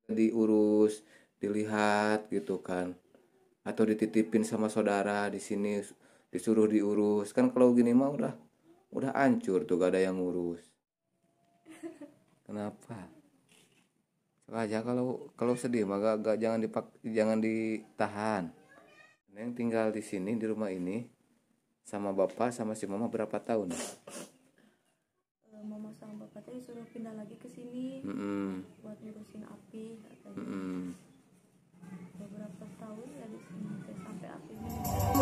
diurus, dilihat gitu kan, atau dititipin sama saudara di sini disuruh diurus kan. Kalau gini mah udah hancur tuh, gak ada yang ngurus. Kenapa? Aja kalau sedih mah gak jangan ditahan. Neng tinggal di sini di rumah ini sama bapak sama si mama berapa tahun? Mama sama bapak teh suruh pindah lagi ke sini buat ngurusin api katanya. Beberapa tahun ya di sini sampai apinya.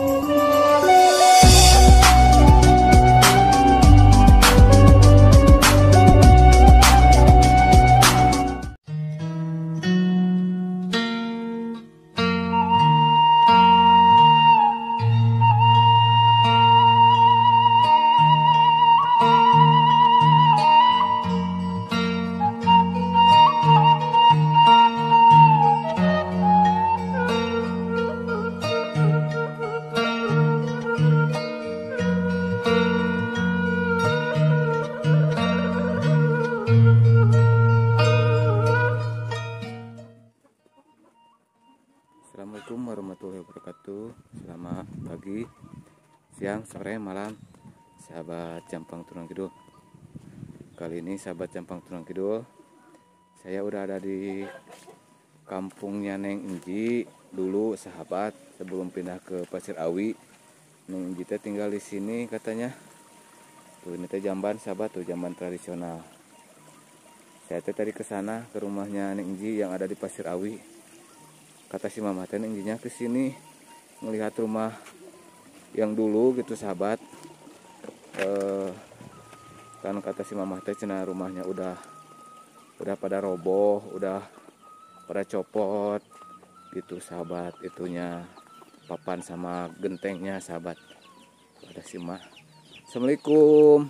Assalamualaikum warahmatullahi wabarakatuh. Selamat pagi, siang, sore, malam, sahabat Jampang Turang Kidul. Kali ini sahabat Jampang Turang Kidul, saya udah ada di kampungnya Neng Enji dulu sahabat, sebelum pindah ke Pasir Awi. Neng Enji teh tinggal di sini katanya. Tuh ini teh jamban sahabat, tuh jamban tradisional. Saya teh tadi ke sana ke rumahnya Neng Enji yang ada di Pasir Awi. Kata si mama teh intinya ke sini melihat rumah yang dulu gitu sahabat. Kan kata si mama teh cenah rumahnya udah pada roboh, udah pada copot gitu sahabat, itunya papan sama gentengnya sahabat. Ada si mah. Assalamualaikum.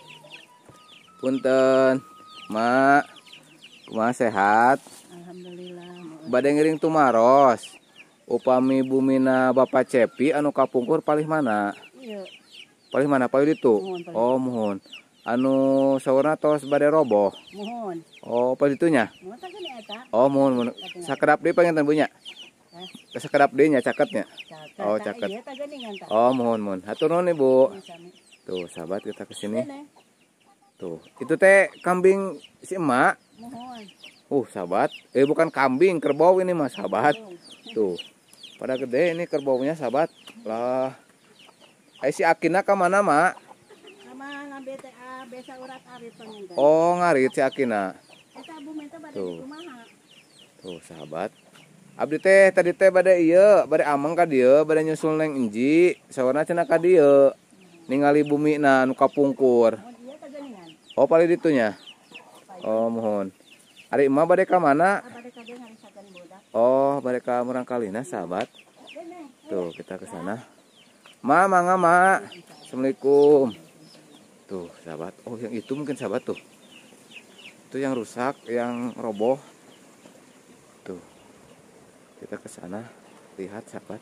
Punten, Mak. Kumaha sehat? Alhamdulillah. Bade ngiring tumaros. Upami bumina Bapak Cepi anu kapungkur palih mana? Iya. Palih mana? Palih ditu? Muhun. Oh, muhun. Anu saurna tos bade roboh. Muhun. Oh, palih ditunya? Muhun teh gini eta. Oh, muhun. Sakedap deui panginten bunya? Sakedap deui nya caketnya. Oh, caket. Iya teh geuningan tah. Oh, muhun. Hatur nuhun Ibu. Tuh, sahabat kita ke sini. Tuh, itu teh kambing si emak. Muhun. Sahabat. Bukan kambing, kerbau ini mas sahabat. Tuh, pada gede ini kerbaunya sahabat. Lah, si Akina ke mana mak? Sama ngambil BTA besa urat arit panginten. Oh, ngarit si Akina. Eta bumi teh bade di kumaha? Tuh, sahabat. Abdi teh tadi teh bade ieu, bade ameng ka dieu, bade nyusul Neng Enji. Sawarna cenah ka dieu. Ningali bumina nu kapungkur. Oh, iya teh geuningan. Oh, palih ditunya. Oh, mohon. Ari emak bade ka mana? Bade ka dieu ngarisakeun budak. Oh, bade ka Murangkalina sahabat. Tuh, kita ke sana. Ma, mangga, Ma. Assalamualaikum. Tuh, sahabat. Oh, yang itu mungkin sahabat tuh. Itu yang rusak, yang roboh. Tuh. Kita ke sana lihat sahabat.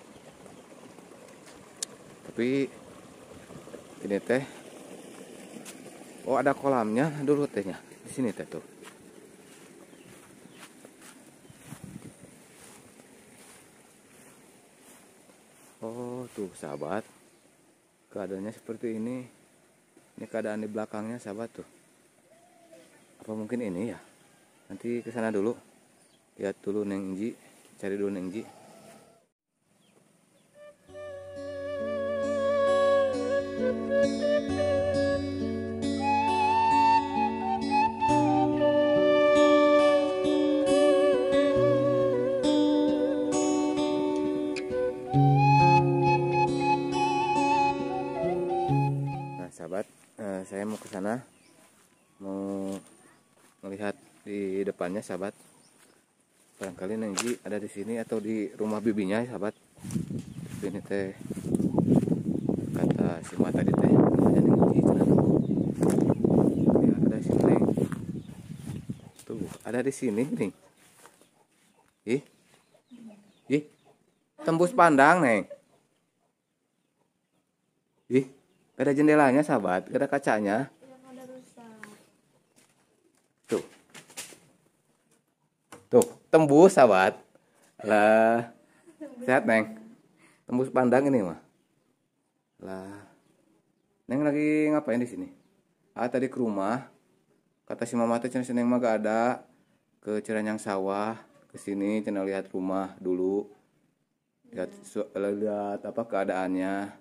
Tapi ini teh. Oh, ada kolamnya dulu tehnya. Di sini teh tuh. Oh tuh sahabat, keadaannya seperti ini. Ini keadaan di belakangnya sahabat tuh. Apa mungkin ini ya? Nanti ke sana dulu. Lihat dulu Neng Enji, cari dulu Neng Enji. Sahabat, saya mau ke sana, mau melihat di depannya sahabat. Barangkali Nengji ada di sini atau di rumah bibinya sahabat. Ini teh kata si Mak tadi teh ada Nengji ya, ada si Neng. Tuh ada di sini nih. Ih, tembus pandang Neng. Ada jendelanya sahabat, ada kacanya. Tuh. Tuh. Tembus sahabat. Lah, sehat Neng. Tembus pandang ini mah. Lah, Neng lagi ngapain di sini? Tadi ke rumah. Kata si mama teh cenah si Neng mah gak ada. Ke Ciranyang sawah, ke sini cenah lihat rumah dulu. Lihat apa keadaannya.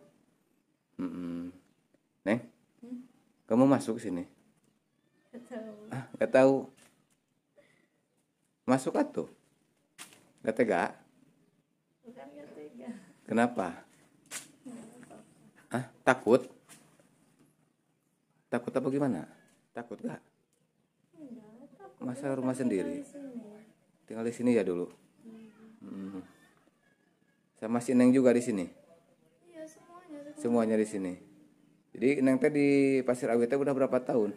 Neng, kamu masuk ke sini? Gak tahu. Masuk atuh. Gak tega? Bukan gak tega. Kenapa? Takut? Takut apa gimana? Takut gak? Enggak, takut. Masa rumah sendiri? Tinggal di sini ya dulu. Sama si Neng juga di sini. Iya, semuanya. Semuanya di sini. Jadi Neng teh di Pasir Awi teh udah berapa tahun?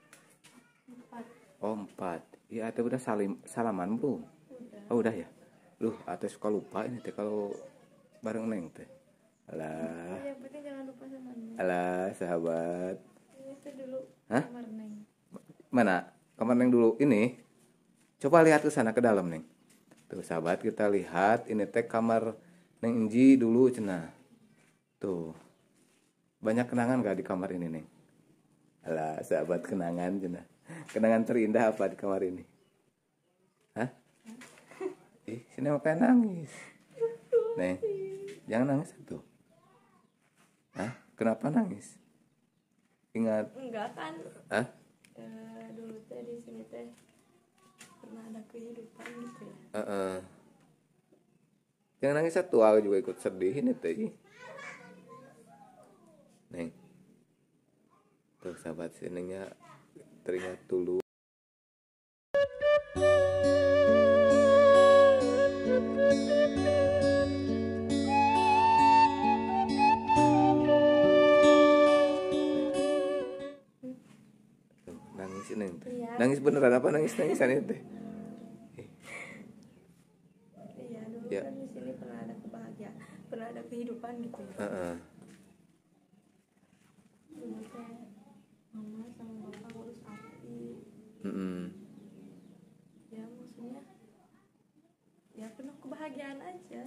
4. Oh 4. Iya teh udah salaman belum? Udah. Oh udah ya. Ate suka lupa ini teh kalau bareng Neng teh. Alah. Yang penting jangan lupa sama Neng. Alah sahabat. Ini tuh dulu Hah? kamar Neng. Mana? Kamar Neng dulu ini. Coba lihat ke sana ke dalam Neng. Tuh sahabat kita lihat ini teh kamar Neng Enji dulu cenah. Tuh. Banyak kenangan gak di kamar ini Neng? Alah sahabat kenangan cenah. Kenangan terindah apa di kamar ini? Hah? Sini kayak nangis. Neng, jangan nangis tuh. Hah? Kenapa nangis? Ingat? Enggak kan? Hah? Dulu teh di sini teh pernah ada kehidupan gitu ya. Jangan nangis satu, aku juga ikut sedih ini teh. Neng. Tuh sahabat senengnya teringat dulu. Tuh, nangis Neng teh. Iya. Nangis beneran apa nangisan ini teh? Iya, dulu Ya. kan di sini pernah ada kebahagiaan, pernah ada kehidupan gitu ya. Dulu teh mama sama bapak ngurus api. Ya maksudnya ya penuh kebahagiaan aja.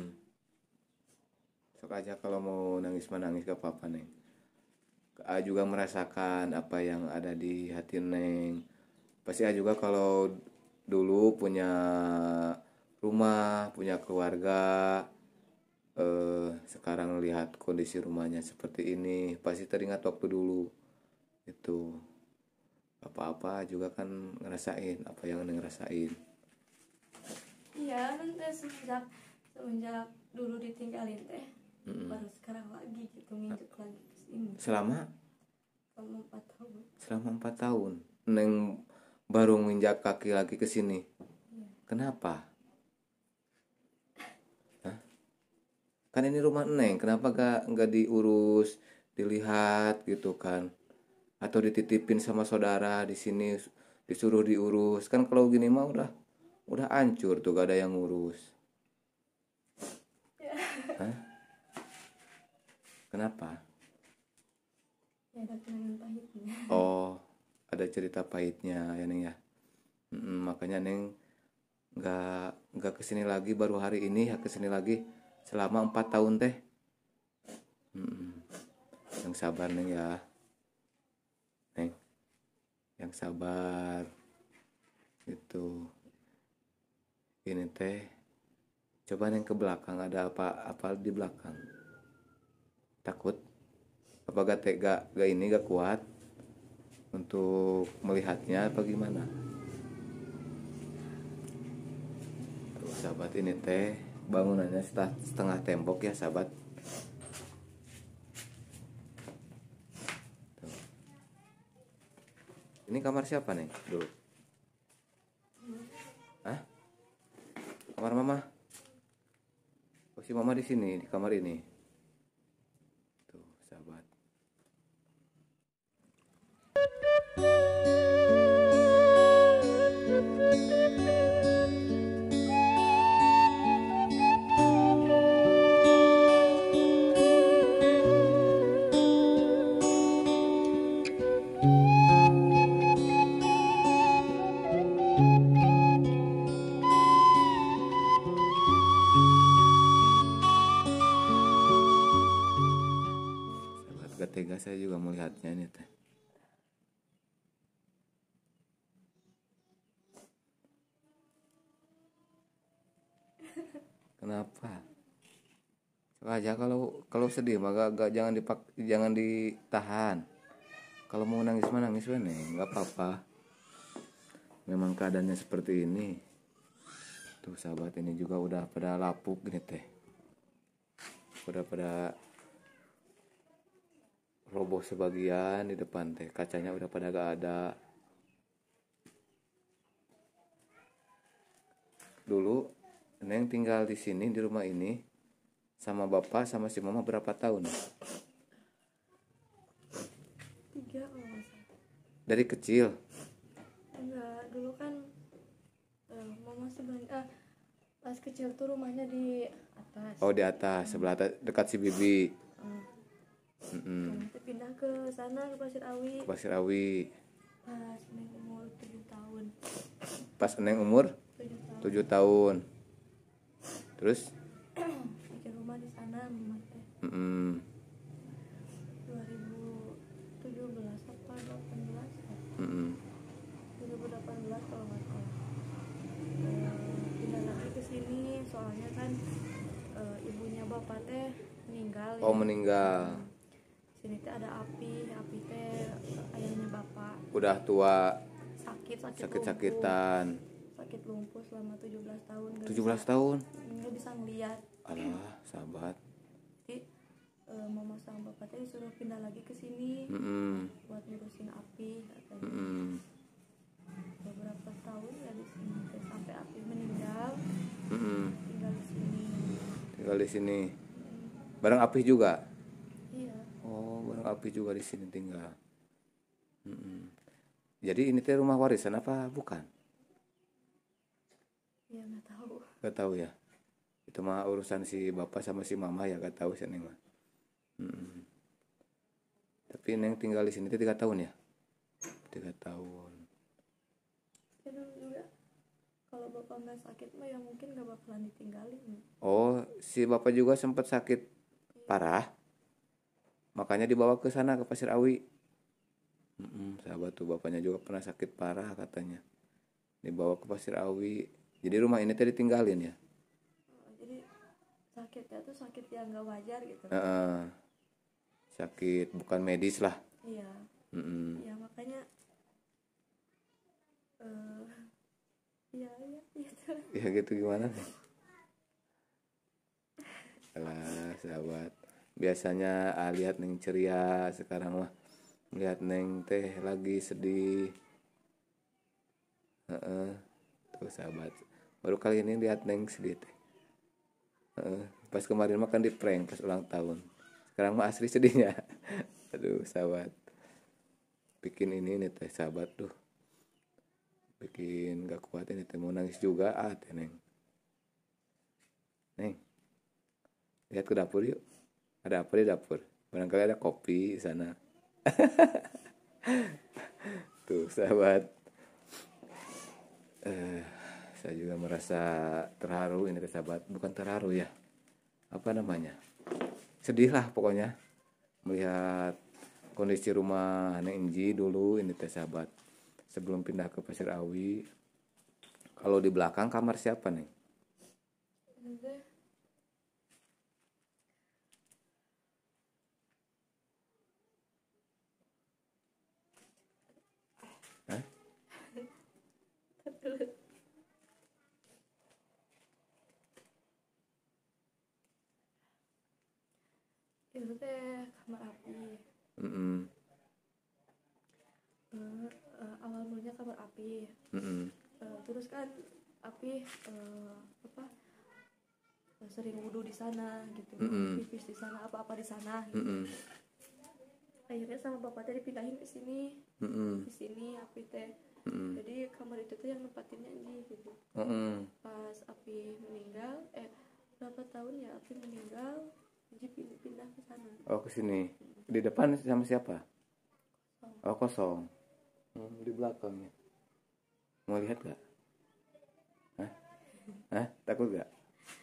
Sok aja kalau mau nangis menangis gak apa-apa Neng. A juga merasakan apa yang ada di hati Neng. Pasti A juga kalau dulu punya rumah, punya keluarga, sekarang lihat kondisi rumahnya seperti ini, pasti teringat waktu dulu. Itu apa-apa juga kan ngerasain apa yang Neng ngerasain. Iya, nanti semenjak dulu ditinggalin teh, baru sekarang lagi gitu nginjek lagi ke sini. Selama 4 tahun. Selama 4 tahun Neng baru nginjak kaki lagi ke sini. Iya. Kenapa? Hah? Kan ini rumah Neng, kenapa gak diurus, dilihat gitu kan? Atau dititipin sama saudara di sini disuruh diurus. Kan kalau gini mah udah hancur tuh, gak ada yang ngurus. Ya. Hah? Kenapa? Ya ada kenangan pahitnya. Oh, ada cerita pahitnya ya Neng ya. Makanya Neng nggak kesini lagi, baru hari ini ya kesini lagi selama 4 tahun teh. Yang sabar Neng ya, Neng, yang sabar itu. Ini teh coba Neng ke belakang, ada apa di belakang? Takut? Apa gak ini gak kuat untuk melihatnya apa gimana? Tuh sahabat, ini teh bangunannya setengah tembok ya sahabat. Tuh. Ini kamar siapa nih dulu? Hah? Kamar mama? Oh si mama di sini, di kamar ini. Tuh sahabat. tega saya juga melihatnya ini teh. Kenapa? Coba aja kalau sedih mah gak jangan ditahan. Kalau mau nangis mah nangis weh, nggak apa-apa. Memang keadaannya seperti ini. Tuh sahabat, ini juga udah pada lapuk gini teh. Udah pada roboh sebagian di depan teh. Kacanya udah pada gak ada. Dulu Neng tinggal di sini di rumah ini sama bapak sama si mama berapa tahun? 3 kalau nggak salah. Dari kecil. Enggak, dulu kan mama sebenarnya pas kecil tuh rumahnya di atas. Oh di atas sebelah atas, dekat si bibi. Nanti pindah ke sana ke Pasir Awi. Pasir Awi. Pas Neng umur 7 tahun. Pas Neng umur 7 tahun. Terus bikin rumah di sana mama teh. 2017 apa 18 ya? 2018 kalau nggak salah. Pindah lagi ke sini soalnya kan ibunya bapak teh meninggal. Oh meninggal. Sini teh ada api teh ayahnya bapak. Udah tua. Sakit-sakitan. Sakit lumpuh selama 17 tahun. 17 tahun. Nggak bisa ngeliat. Alah, sahabat. Jadi mama sama bapak teh disuruh pindah lagi ke sini buat ngurusin api katanya. Beberapa tahun ya di sini sampai api meninggal. Tinggal di sini. Bareng api juga. Iya. Oh, bareng api juga di sini tinggal. Jadi ini teh rumah warisan apa bukan? Ya nggak tahu. Gak tahu ya. Itu mah urusan si bapak sama si mama ya, gak tahu sih Neng mah. Tapi Neng tinggal di sini 3 tahun ya? 3 tahun. Ya dulu juga kalau bapak nggak sakit mah ya mungkin nggak bakalan ditinggalin. Oh, si bapak juga sempat sakit parah. Makanya dibawa ke sana ke Pasir Awi. Sahabat tuh bapaknya juga pernah sakit parah katanya. Dibawa ke Pasir Awi. Jadi rumah ini tadi ditinggalin ya? Jadi sakitnya tuh sakit yang nggak wajar gitu. Sakit bukan medis lah. Iya. Ya makanya gitu. Ya gitu gimana? Alah sahabat. Biasanya lihat Neng ceria, sekarang mah lihat Neng teh lagi sedih. Tuh sahabat. Baru kali ini lihat Neng sedih teh. Pas kemarin makan di prank pas ulang tahun. Sekarang mah asli sedihnya. Aduh sahabat. Bikin ini nih teh sahabat tuh. Bikin gak kuat ini teh, mau nangis juga teh Neng. Neng. Lihat ke dapur yuk. Ada apa di dapur? Barangkali ada kopi di sana. Tuh sahabat. Saya juga merasa terharu ini sahabat. Bukan terharu ya. Apa namanya? Sedih lah pokoknya. Melihat kondisi rumah Neng Inji dulu ini teh sahabat. Sebelum pindah ke Pasir Awi. Kalau di belakang kamar siapa nih? Itu teh kamar api. Awal mulanya kamar api. Terus kan api sering wudhu di sana gitu, pipis di sana, apa-apa di sana gitu. Akhirnya sama bapak teh dipindahin ke sini. Di sini api teh. Jadi kamar itu tuh yang nempatinnya ini gitu. Pas api meninggal, berapa tahun ya api meninggal, jadi pindah ke sana. Oh ke sini. Di depan sama siapa? Oh kosong. Di belakangnya. Mau lihat gak? Hah? Takut gak?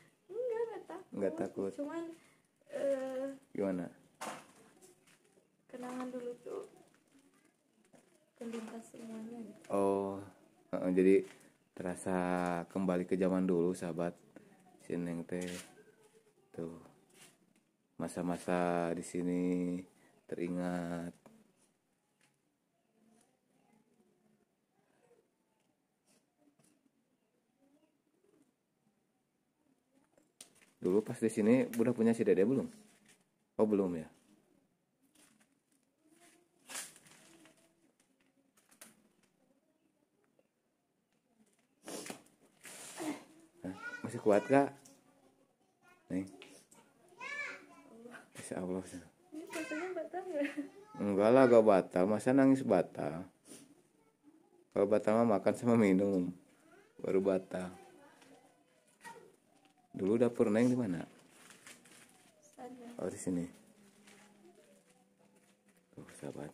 Enggak takut. Enggak takut. Cuman Gimana? kan dulu tuh kelintas semuanya gitu. Oh, jadi terasa kembali ke zaman dulu sahabat. Si Neng teh tuh masa-masa di sini teringat. Dulu pas di sini udah punya si Dede belum? Oh belum ya. Hah? Masih kuat kak? Nih. Insya Allah. Ini rasanya batal nggak? Enggak lah, gak batal. Masa nangis batal? Kalau batal mah makan sama minum, baru batal. Dulu dapur Neng di mana? Sana. Oh di sini. Tuh sahabat.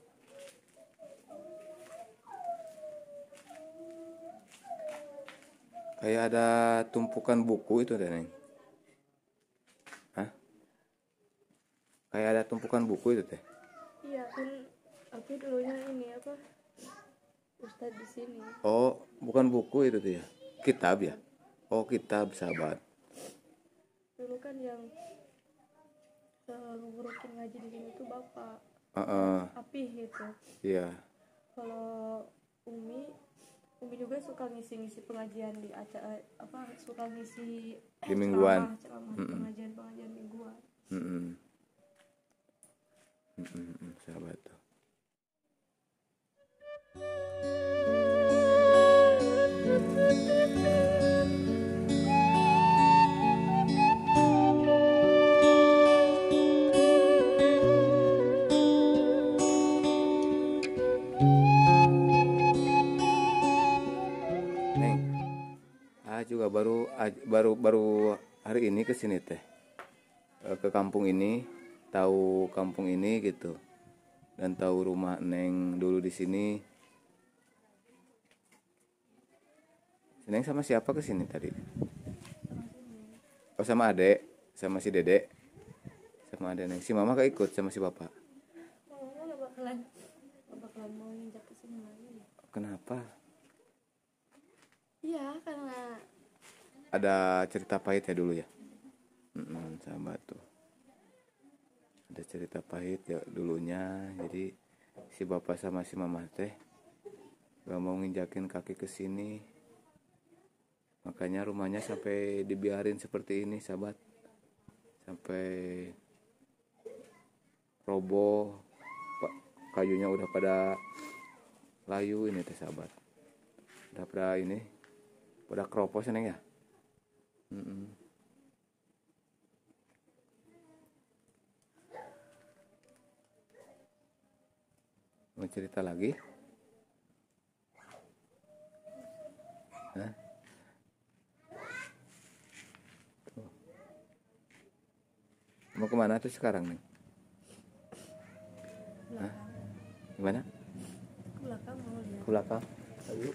Kayak ada tumpukan buku itu deh Neng. Hah? Kayak ada tumpukan buku itu teh. Iya kan, aku dulunya ini apa, Ustadz di sini. Oh, bukan buku itu tuh ya. Kitab ya. Oh, kitab sahabat. Dulu kan yang ngurusin ngaji di sini tuh bapak Apih gitu. Iya. Kalau Umi juga suka ngisi pengajian di acara apa, suka ngisi Di mingguan. ceramah pengajian mingguan. Sahabat tuh. Neng, juga baru hari ini ke sini teh. Ke kampung ini, tahu kampung ini gitu. Dan tahu rumah Neng dulu di sini. Neng sama siapa ke sini tadi? Oh sama adek, sama si Dede. Sama adek Neng. Si mama gak ikut sama si bapak. Mama nggak bakalan mau nginjak ke sini lagi. Kenapa? Iya, karena Ada cerita pahit ya dulu ya. Sahabat tuh. Ada cerita pahit ya dulunya. Jadi si bapak sama si mama teh gak mau nginjakin kaki ke sini. Makanya rumahnya sampai dibiarin seperti ini, sahabat. Sampai roboh. Kayunya udah pada layu ini teh, sahabat. Udah pada ini, pada keropos Neng ya. Mau cerita lagi? Hah? Mau kemana tuh sekarang nih? Hah? Gimana? ke belakang mau lihat. Ke belakang. Ayo.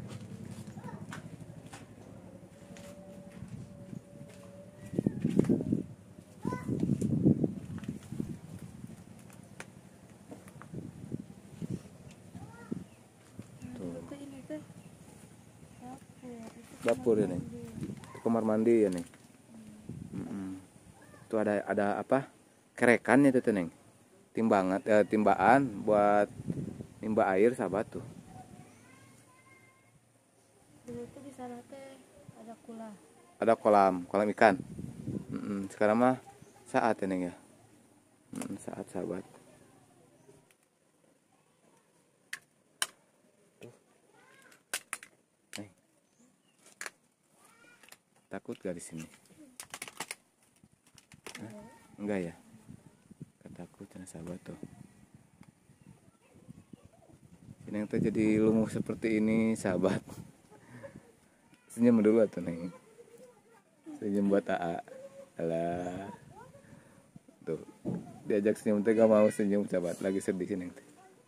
Itu ini teh Dapur ya Neng. Itu kamar mandi ya Neng. Itu ada apa? Kerekannya tuh Neng. Timbaan buat nimba air, sahabat tuh. dulu tuh di sana teh ada Ada kolam ikan. Sekarang mah saat ya Neng ya. Saat, sahabat. Neng. Takut gak di sini? Hah? Enggak ya? Ketakutan, sahabat tuh. Neng tuh jadi lumuh seperti ini, sahabat. Senyum dulu tuh Neng. Senyum buat AA. Alah. Tuh. Diajak senyum tuh gak mau senyum, sahabat. Lagi sedih sih Neng.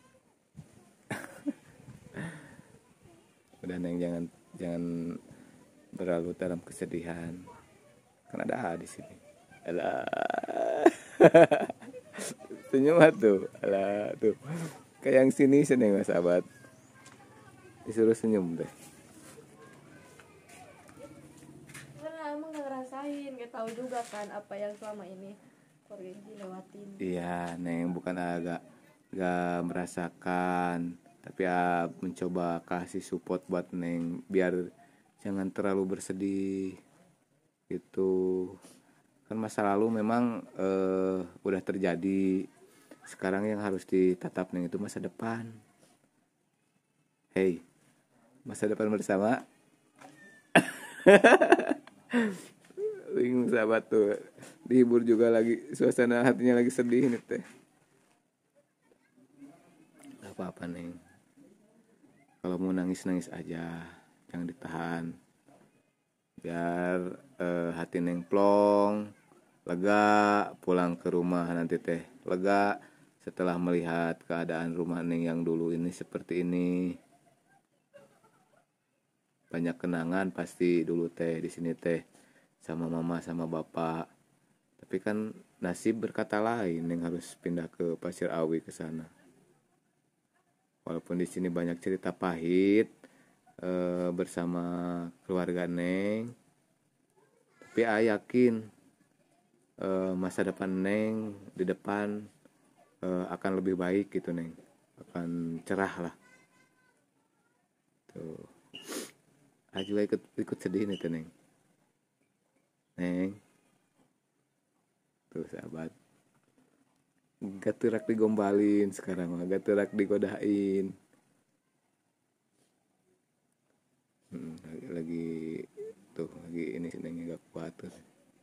Udah Neng, jangan berlarut dalam kesedihan. Kan ada AA di sini. Alah. senyum tuh, alah tuh kayak yang sini seneng mas sahabat, disuruh senyum deh. Karena emang nggak ngerasain, nggak tahu juga kan apa yang selama ini keluarga ini lewatin. Iya neng, bukan agak gak merasakan, tapi mencoba kasih support buat neng biar jangan terlalu bersedih gitu. Kan masa lalu memang udah terjadi, sekarang yang harus ditatap neng itu masa depan. Hey, masa depan bersama. Bingung sahabat tuh, dihibur juga lagi, suasana hatinya lagi sedih nih teh. Gak apa-apa neng, kalau mau nangis nangis aja, jangan ditahan, biar hati neng plong, lega, pulang ke rumah nanti teh lega setelah melihat keadaan rumah neng yang dulu ini seperti ini. Banyak kenangan pasti dulu teh di sini teh sama mama sama bapak. Tapi kan nasib berkata lain, neng harus pindah ke Pasir Awi ke sana. Walaupun di sini banyak cerita pahit bersama keluarga neng, tapi yakin masa depan neng di depan akan lebih baik gitu neng, akan cerah lah. Tuh, juga ikut sedih nih tuh neng. Neng, tuh sahabat, gak terak digombalin sekarang mah, gak terak digodain. Lagi tuh lagi ini senengnya gak kuat tuh.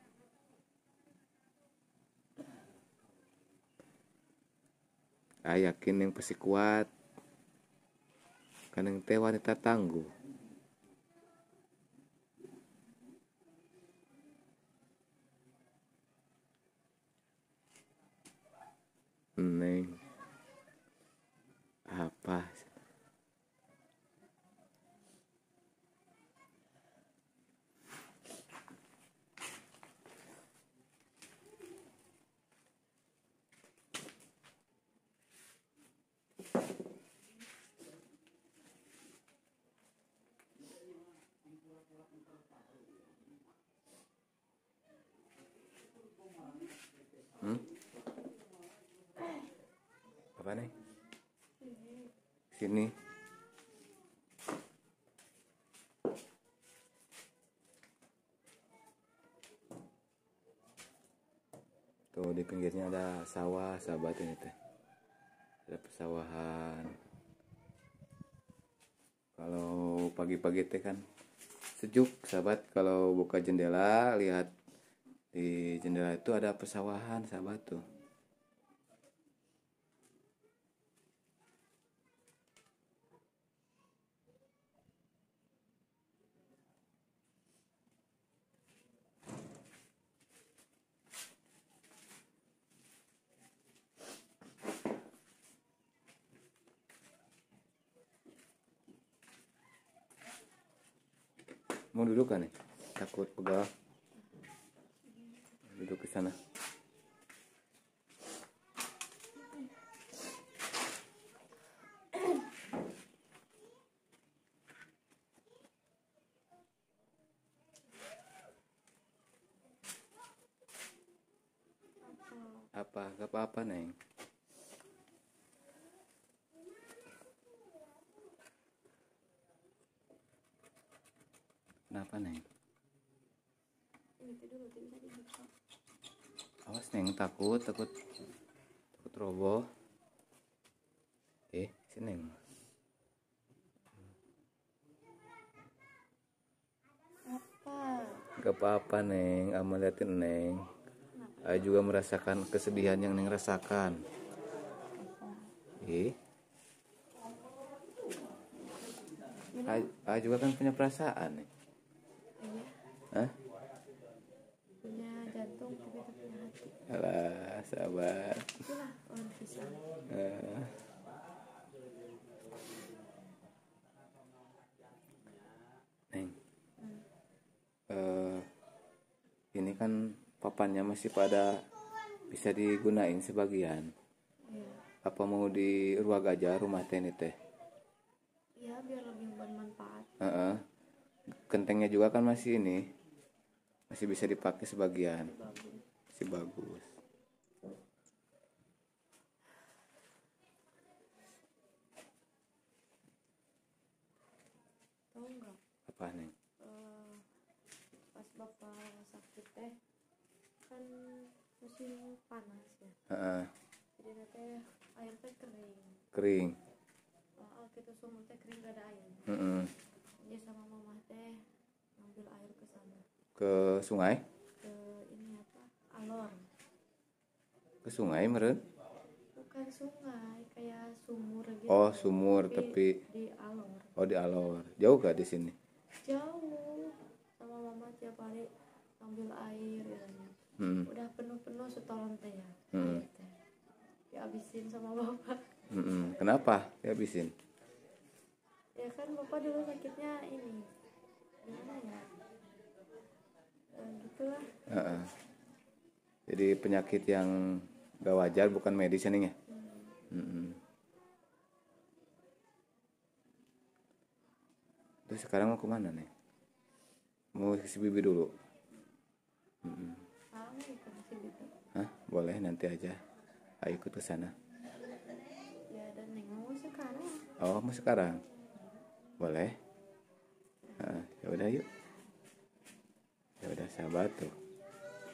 Yakin yang pasti kuat, kan yang teh wanita tangguh. Neng apa apa nih sini tuh, di pinggirnya ada sawah sahabat ini teh, ada pesawahan. Kalau pagi-pagi teh kan sejuk sahabat, kalau buka jendela lihat di jendela itu ada pesawahan sahabat tuh. Mau duduk kan nih? Takut pegal. Duduk ke sana. Apa? Gak apa-apa neng. Kenapa neng? Awas neng, takut roboh. Si neng. Apa? Gak apa-apa neng, ama liatin neng. Juga merasakan kesedihan yang neng rasakan. Juga kan punya perasaan nih. Hah? Punya jantung tapi tak punya hati. Alah sahabat. Itulah orang bisa. Neng, ini kan papannya masih pada bisa digunain sebagian. Apa mau diruag aja rumah teh ini teh? Ya biar lebih bermanfaat. Heeh. Gentengnya juga kan masih ini, masih bisa dipakai sebagian, Bagus. masih bagus. Tahu nggak? Apa nih? Pas bapak sakit teh kan musim panas ya. Heeh. Jadi nanti air teh kering. Kering. Kita sumur teh kering gak ada air. Heeh. Jadi sama mama teh ngambil air ke sana. Ke sungai? Ke ini apa? Alor. Ke sungai meren? Bukan sungai, kayak sumur gitu. Oh sumur tapi di alor. oh di alor. Jauh gak di sini? Jauh. Sama mama tiap hari ngambil air ya. Udah penuh-penuh setolong teh ya. Air teh dihabisin sama bapak. Kenapa dihabisin? Ya kan bapak dulu sakitnya ini gimana ya, gitulah. Jadi penyakit yang gak wajar, bukan medis ya nih ya. Terus sekarang mau kemana nih? Mau ke si bibi dulu? Kamu ikut sih gitu Hah? Boleh nanti aja. Ayo ikut ke sana. ya, dan neng mau sekarang. Oh mau sekarang? Boleh. Ya udah yuk. Ya udah sahabat tuh.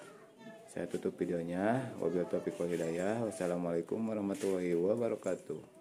Saya tutup videonya. Wabillahi taufiq wal hidayah. Wassalamualaikum warahmatullahi wabarakatuh.